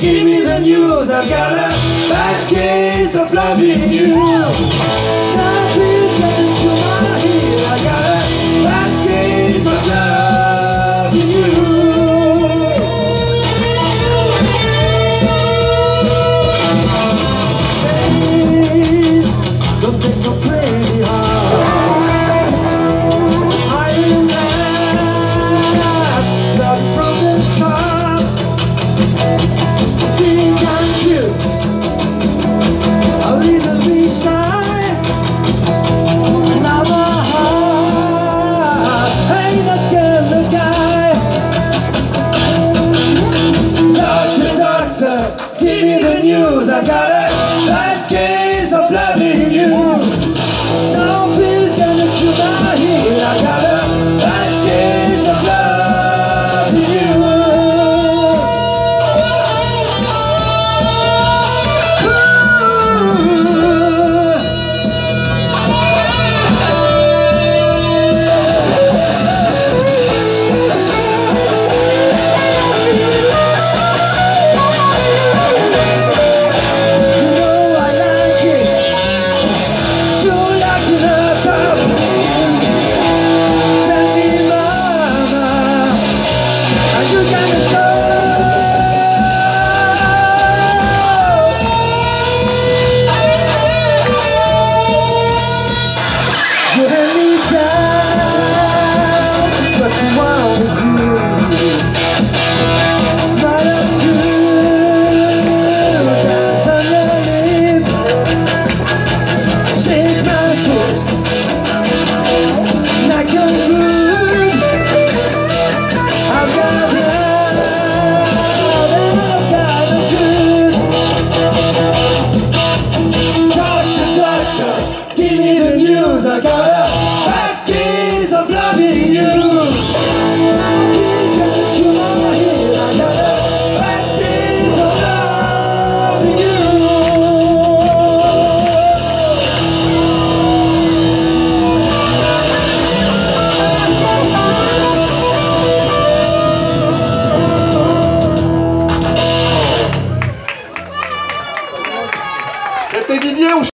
give me the news. I've got a bad case of loving you. Now please get into my head. I got a bad case of loving you. Please don't make no play hard. I am that love from the start. Think I'm cute, a little bit shy. Now my heart ain't that kind of guy. Doctor, doctor, give me the news. I got a bad case of loving you. Now please get into my head. I got a bad case of loving you. I got a bad case of loving you. C'était Didier ou